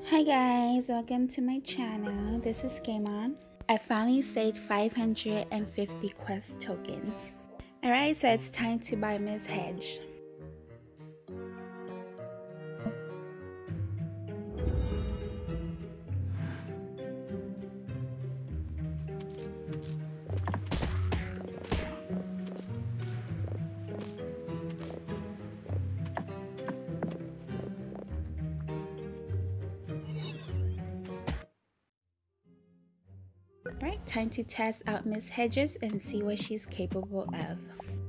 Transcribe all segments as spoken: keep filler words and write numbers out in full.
Hi guys, welcome to my channel. This is Game On. I finally saved five hundred fifty quest tokens. Alright, so it's time to buy Miss Hedge. Alright, time to test out Miss Hedges and see what she's capable of.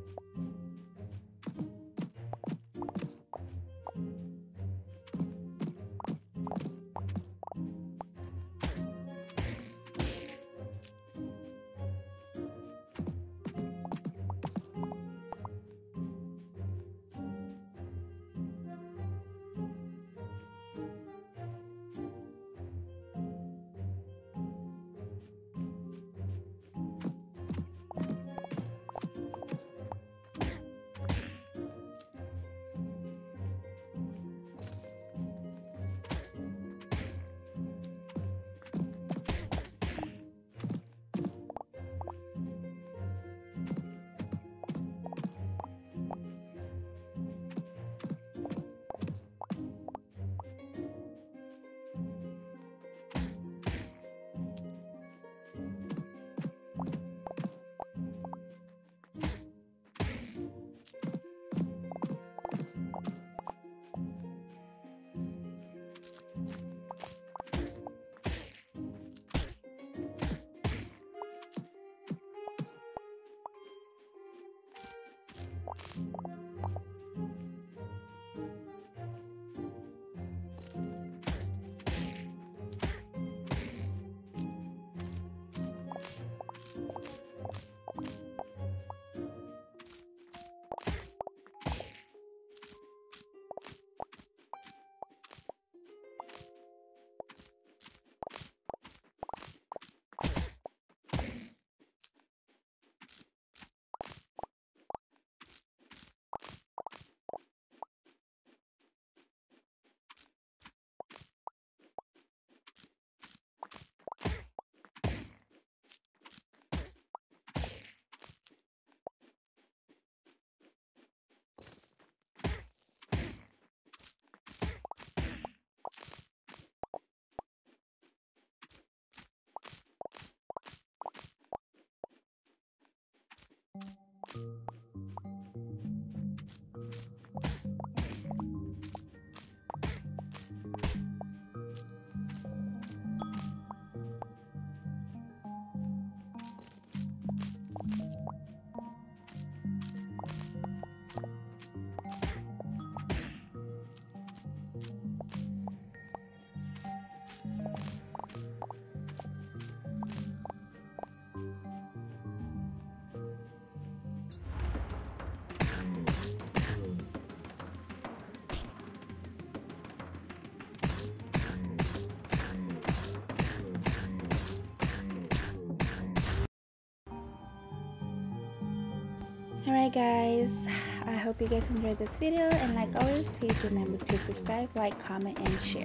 Alright guys, I hope you guys enjoyed this video, and like always, please remember to subscribe, like, comment, and share.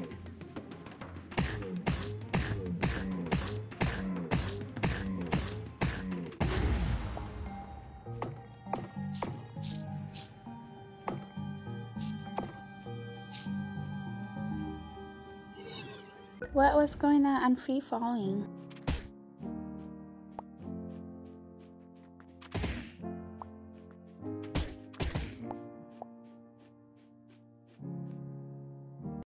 What was going on? I'm free falling.